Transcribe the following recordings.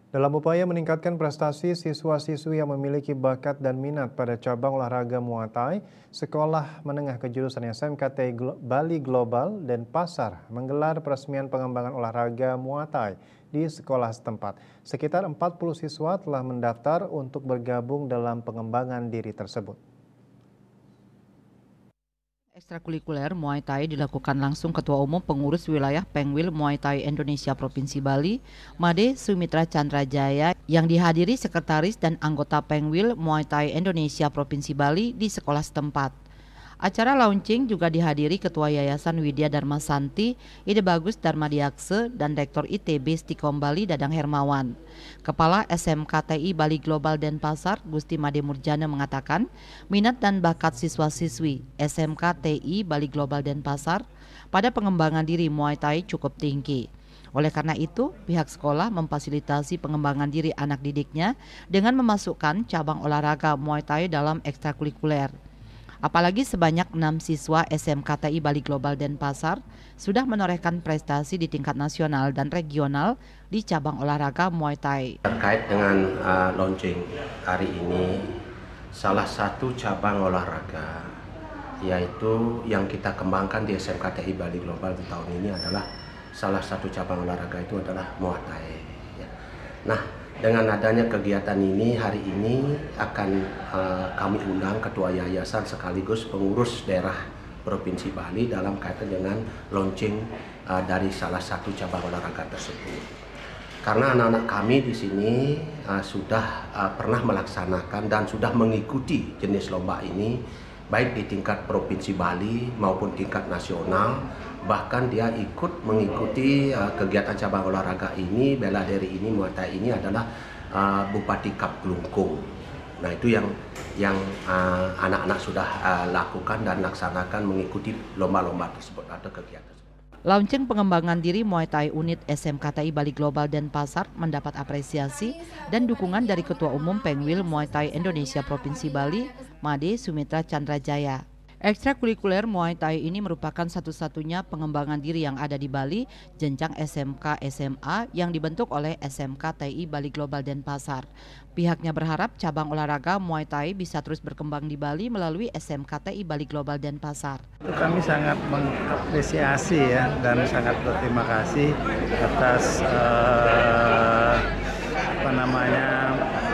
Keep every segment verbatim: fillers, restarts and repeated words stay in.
Dalam upaya meningkatkan prestasi siswa-siswi yang memiliki bakat dan minat pada cabang olahraga Muay Thai, Sekolah Menengah Kejurusan S M K T I Glo- Bali Global dan Pasar menggelar peresmian pengembangan olahraga Muay Thai di sekolah setempat. Sekitar empat puluh siswa telah mendaftar untuk bergabung dalam pengembangan diri tersebut. Ekstrakurikuler Muay Thai dilakukan langsung Ketua Umum Pengurus Wilayah Pengwil Muay Thai Indonesia Provinsi Bali, Made Sumitra Chandrajaya, yang dihadiri sekretaris dan anggota Pengwil Muay Thai Indonesia Provinsi Bali di sekolah setempat. Acara launching juga dihadiri Ketua Yayasan Widya Dharma Santi, Ide Bagus Darmadiakse, dan Rektor I T B Stikom Bali Dadang Hermawan. Kepala S M K T I Bali Global Denpasar, Gusti Made Murjana mengatakan, minat dan bakat siswa-siswi S M K T I Bali Global Denpasar pada pengembangan diri Muay Thai cukup tinggi. Oleh karena itu, pihak sekolah memfasilitasi pengembangan diri anak didiknya dengan memasukkan cabang olahraga Muay Thai dalam ekstrakurikuler. Apalagi sebanyak enam siswa S M K T I Bali Global Denpasar sudah menorehkan prestasi di tingkat nasional dan regional di cabang olahraga Muay Thai. Terkait dengan uh, launching hari ini, salah satu cabang olahraga yaitu yang kita kembangkan di S M K T I Bali Global di tahun ini adalah salah satu cabang olahraga itu adalah Muay Thai. Ya. Nah, dengan adanya kegiatan ini, hari ini akan uh, kami undang Ketua Yayasan sekaligus pengurus daerah Provinsi Bali dalam kaitan dengan launching uh, dari salah satu cabang olahraga tersebut. Karena anak-anak kami di sini uh, sudah uh, pernah melaksanakan dan sudah mengikuti jenis lomba ini, baik di tingkat Provinsi Bali maupun tingkat nasional. Bahkan dia ikut mengikuti uh, kegiatan cabang olahraga ini, bela diri ini, Muay Thai ini adalah uh, Bupati Kap Klungkung. Nah, itu yang yang uh, anak-anak sudah uh, lakukan dan laksanakan mengikuti lomba-lomba tersebut atau kegiatan tersebut. Launching pengembangan diri Muay Thai unit S M K T I Bali Global Denpasar mendapat apresiasi dan dukungan dari Ketua Umum Pengwil Muay Thai Indonesia Provinsi Bali, Made Sumitra Chandrajaya. Ekstrakurikuler Muay Thai ini merupakan satu-satunya pengembangan diri yang ada di Bali, jenjang S M K S M A yang dibentuk oleh S M K T I Bali Global Denpasar. Pihaknya berharap cabang olahraga Muay Thai bisa terus berkembang di Bali melalui S M K T I Bali Global Denpasar. Kami sangat mengapresiasi ya dan sangat berterima kasih atas uh, apa namanya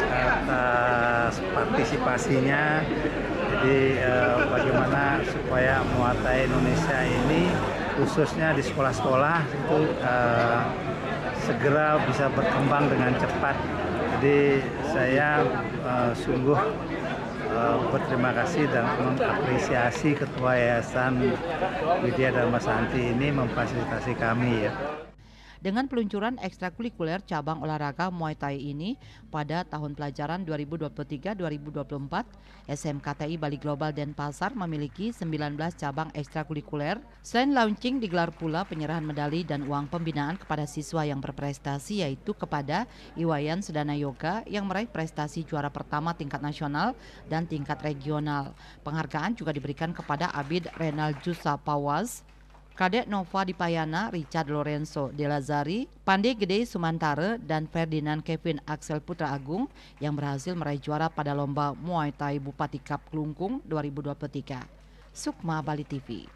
atas partisipasinya. Jadi eh, bagaimana supaya Muay Thai Indonesia ini khususnya di sekolah-sekolah itu eh, segera bisa berkembang dengan cepat. Jadi saya eh, sungguh eh, berterima kasih dan mengapresiasi Ketua Yayasan Widya Dharma Santi ini memfasilitasi kami ya. Dengan peluncuran ekstrakurikuler cabang olahraga Muay Thai ini pada tahun pelajaran dua ribu dua puluh tiga dua ribu dua puluh empat, S M K T I Bali Global Denpasar memiliki sembilan belas cabang ekstrakurikuler. Selain launching, digelar pula penyerahan medali dan uang pembinaan kepada siswa yang berprestasi, yaitu kepada Iwayan Sedana Yoga yang meraih prestasi juara pertama tingkat nasional dan tingkat regional. Penghargaan juga diberikan kepada Abid Renal Jusa Pawaz, Kadek Nova Dipayana, Richard Lorenzo De Lazari, Pandey Gede Sumantare, dan Ferdinand Kevin Axel Putra Agung yang berhasil meraih juara pada lomba Muay Thai Bupati Kap Klungkung dua ribu dua puluh tiga. Sukma Bali T V.